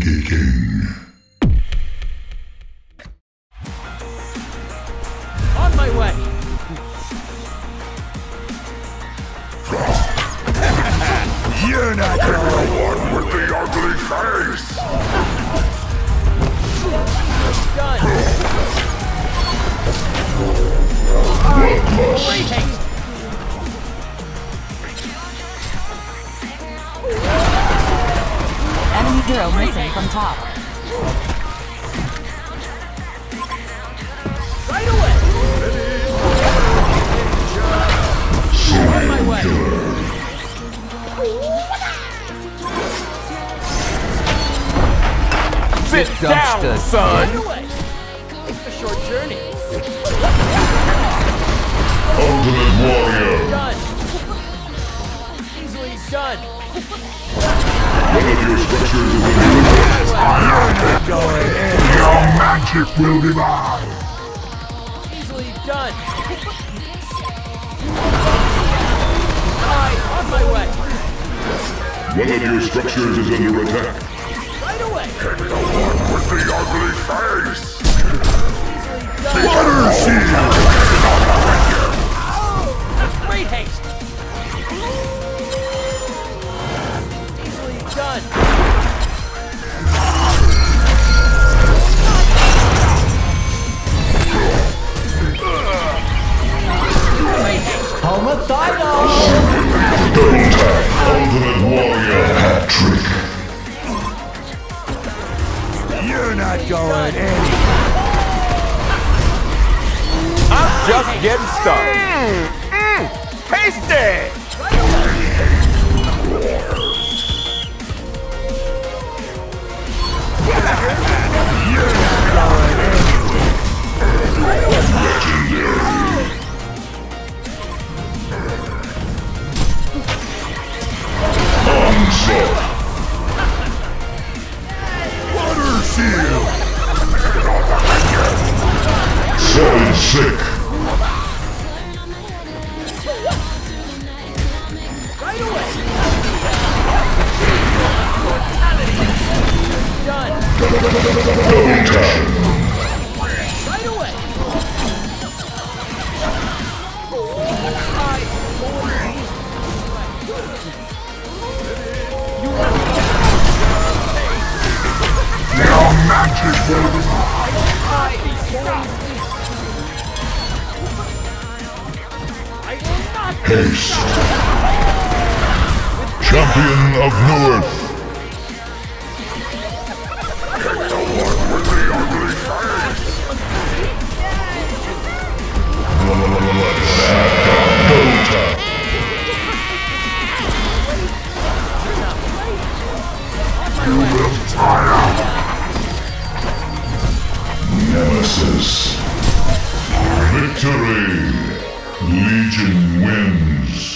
Monkey King. On my way! You're not going. The one with the ugly face! Done! Bloodlust. Great haste! Enemy hero missing from top. Right away! On my way! Sit down, son. Right away! It's a short journey. Ultimate Warrior. Done! Easily done! One of your structures is in the You're not going in. Your magic will be mine. Easily done! Alright, on my way! One of your structures is under attack. Right away! The one with the ugly face. Done! Water shield. Great haste! Easily done! Great haste! Homicidal! Double tap. Ultimate Warrior. Hat trick. You're not going in. I'm just getting started. Tasty! You're not going in. Onslaught. Water shield. Solid sick. Right away! Done! Double tap. Right away! Your magic will be mine. I will not Haste. Champion of Newerth. The one with the ugly face. Double tap. You will tire. Nemesis. Victory. Legion wins.